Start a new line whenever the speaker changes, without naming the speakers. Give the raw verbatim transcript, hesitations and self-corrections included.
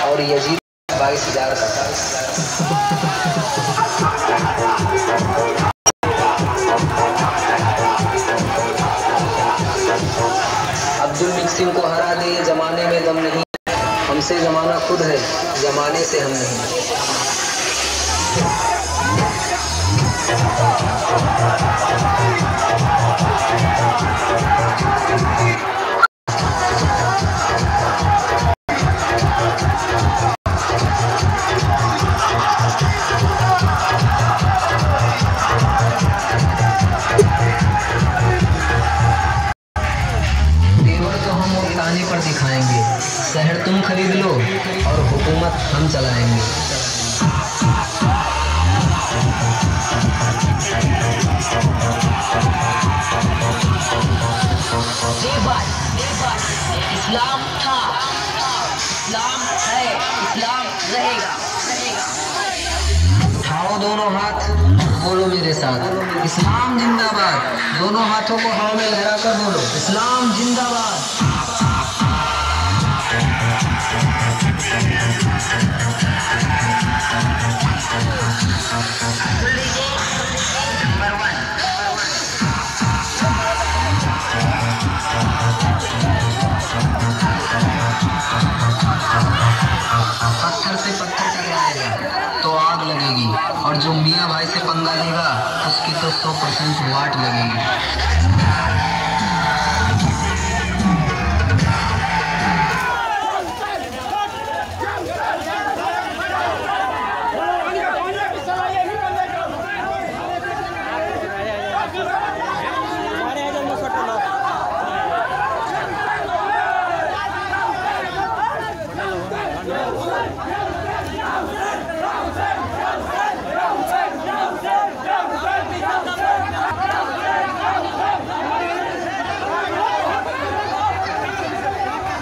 और यजीद बाईस हजार का। अब्दुल मिक्सिंग को हरा दे, ये जमाने में दम नहीं, हमसे जमाना खुद है, जमाने से हम नहीं। पर दिखाएंगे, शहर तुम खरीद लो और हुकूमत हम चलाएंगे।
इस्लाम था, इस्लाम है, इस्लाम रहेगा।
उठाओ दोनों हाथ, बोलो मेरे साथ, इस्लाम जिंदाबाद। दोनों हाथों को हवा में लहराकर बोलो, इस्लाम जिंदाबाद। पत्थर से पत्थर टकराएगा तो आग लगेगी, और जो मियाँ भाई से पंगा लेगा उसकी तो सौ परसेंट वाट लगेगी।